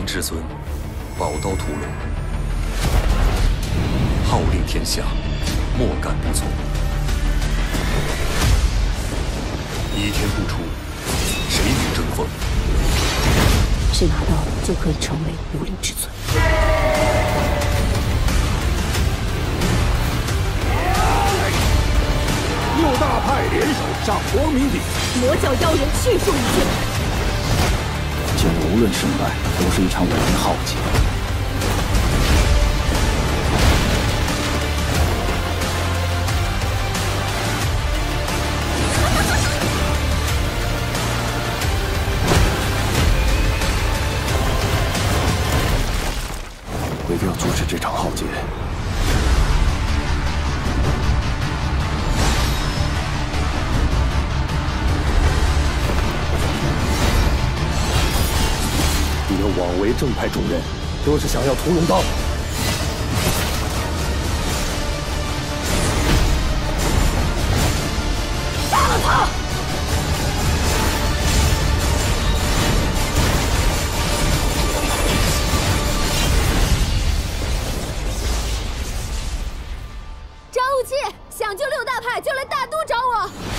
至尊，宝刀屠龙，号令天下，莫敢不从。倚天不出，谁与争锋？ 谁拿到就可以成为武林至尊。 六大派联手上光明顶， 魔教妖人尽数一剑。 今日无论胜败，都是一场武林浩劫。我一定要阻止这场浩劫。 你们枉为正派中人，都是想要屠龙刀。 杀了他！张无忌，想救六大派就来大都找我。